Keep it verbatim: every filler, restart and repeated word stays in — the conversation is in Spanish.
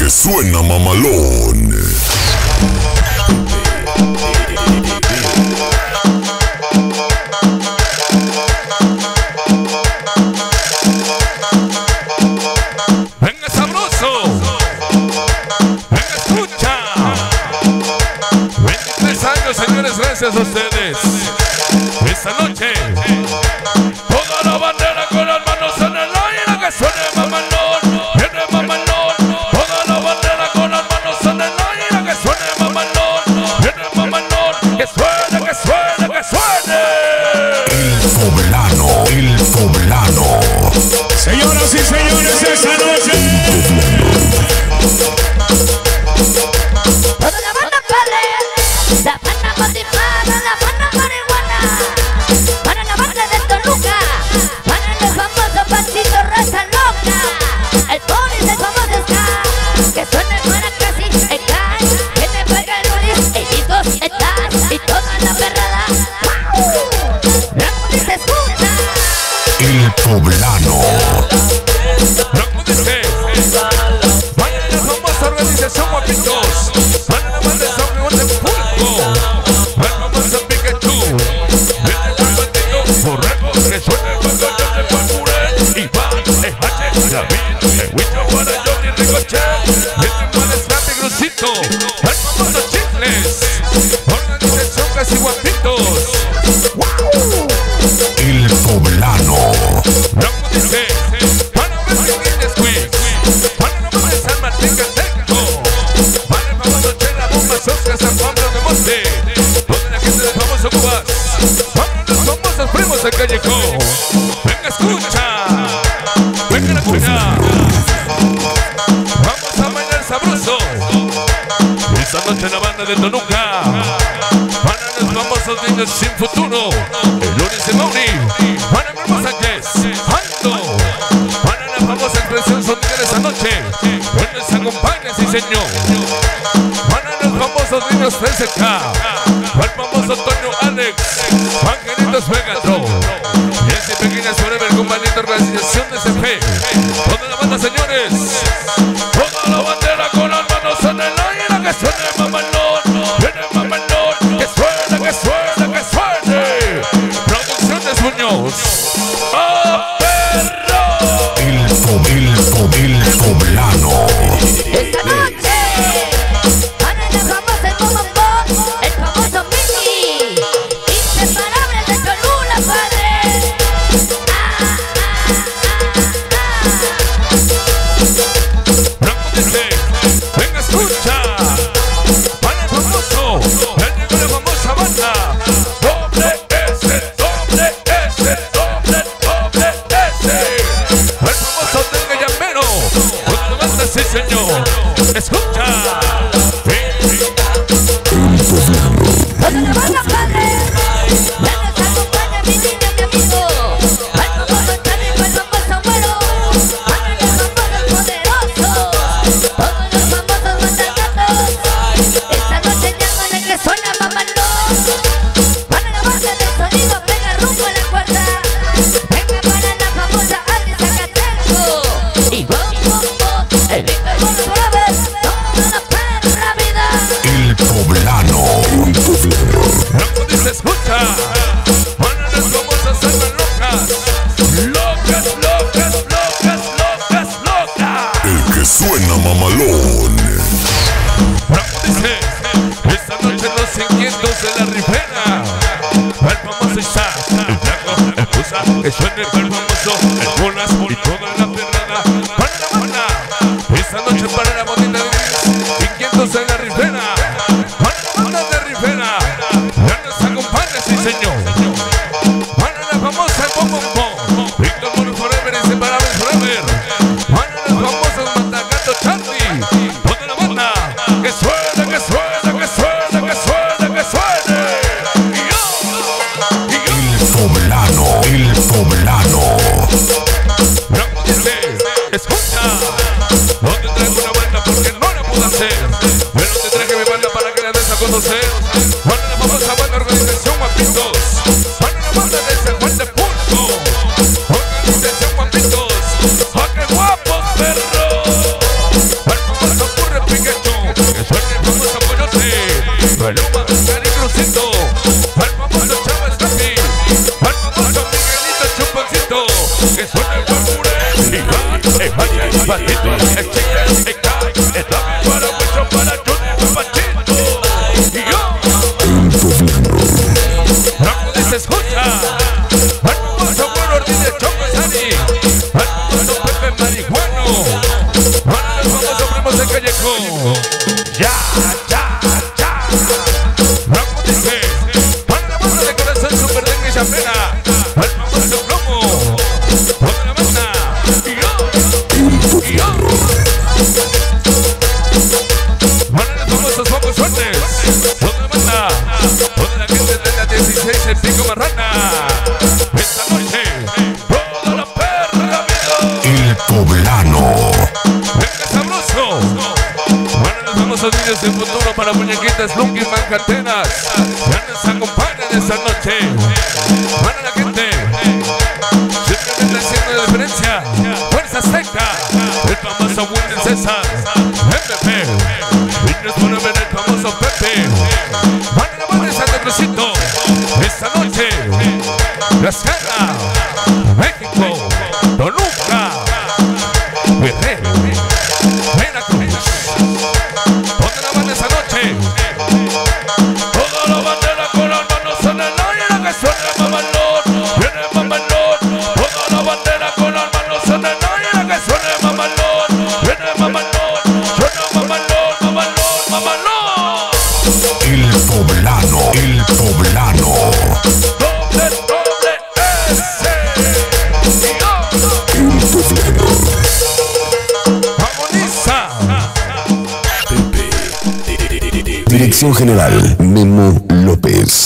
que suena mamalón. Venga sabroso, venga escucha. veintitrés años, señores, gracias a ustedes. Esta noche toda la bandera con las manos en el aire, que suene mamalón, viene mamalón. Toda la bandera con las manos en el aire, que suene mamalón, viene mamalón. Que suene, que suene, que suene. El poblano, el poblano. Señoras y señores, esta noche toda la banda padre, la banda motivada, la banda marihuana, para la banda de Toluca, para el famoso Panchito Raza Loca, el Boris, el famoso Ska, que suena el maracasi, el can, que te pega el Luis, el Higos, el Taz, y toda la perrada. La música se escucha. El poblano. Vaya la famosa organización Guapitos, para la banda de San Juan de Pulco, el famoso Pikachu, viene el bandido borrego, que suena el bandoneón de Pacurén, Iván, el H, David, el Huicho para Johnny Ricochet, viene para el Snappy Grusito, el famoso Chicles, organización Casi Guapitos. El poblano. Loco dice, para ver si tienes quiz, para no poner San Martín Cateco, para el famoso Chela, Bomba, Sosca, San Pablo de Monte, toda la gente del famoso Cubas, para los famosos primos del Callejón. Venga, escucha, venga la cuida, vamos a bailar sabroso. Esta noche la banda de Toluca, para los famosos niños sin futuro, el Lunes y Mauri, para mi hermosa Jess, Aldo, para la famosa expresión sonora esta noche, hoy nos acompaña, sí señor, para los famosos niños F S K, para el famoso Toño Alex, Angelitos Megatron, y ese pequeña forever con valiente organización de C F, toda la banda, señores, toda la bandera con las manos en el aire, que suene mamalón, viene mamalón, que suene, que suene, que suene. Producciones Muñoz. ¡Oh, perro! El po- el po- el poblano. Esta noche, para el famoso el Bombón, el famoso Miki, inseparable de Cholula, padre. Ah, ah, ah, Blanco dice, venga, escucha. Para el famoso, el llegó la famosa banda. Doble S, doble S, doble, doble S. El famoso Tenga Llamero. Otra banda, sí señor. Escucha. El poblano. toda la banda, padre. Ya nos acompaña mi niño, mi amigo. Al famoso Charico, el famoso Güero. Para los famosos poderosos. Todos los famosos mandagatos. Esta noche llaman el que suena mamalón. Para la banda de sonido, pega rumbo a la cuarta. Venga para la famosa Adri Zacatenco. Y bom, bom, bom. El Big Bang Forever. Toda la perra vida. El poblano. El poblano. Blanco dice, escucha. Para las famosas almas locas. Locas, locas, locas, locas, locas. El que suena mamalón. Blanco dice, esta noche los inquietos de la ribera. El famoso Isaac, el Blanco, el Pusa, que suene el famoso, el Bolas y toda la perrada. Para la banda, esta noche para la bonita de inquietos de la ribera. Para la banda de ribera, ya nos acompaña, sí señor. Para la famosa Bom Bom Bom, Víctor Moro Forever, Inseparables Forever. Para los famosos Matagato Charlie, toda la banda, que suene, que suene, que suene, que suene, que suene. Y yo, y yo. El poblano. El poblano. Blanco dice, escucha, no te traigo una banda porque no la puedo hacer, pero te traje mi banda para que la des a conocer. Para la famosa banda organización Guapitos, para la banda de San Juan de Pulco, organización Guapitos, ¡ah, qué guapos, perro! Para el famoso famosos niños del futuro para muñequitas Lucky Mancatenas. Ya nos acompañan esta noche. Para la gente, simplemente haciendo la diferencia. Fuerza Azteca, el famoso William César, M P. Y nos pone a ver el famoso Pepe. Para la madre de Santa Cruzito, esta noche, Tlaxcala, México, Toluca, Guerrero, Veracruz. Ponte la banda esta noche. Toda la bandera con las manos en el aire, la que suena mamalón, viene mamalón. Toda la bandera con las manos en el aire, la que suena mamalón, viene mamalón. Suena mamalón, mamalón, mamalón. El poblano, el poblano. Doble, doble S. El poblano. Agoniza. Dirección General Memo López.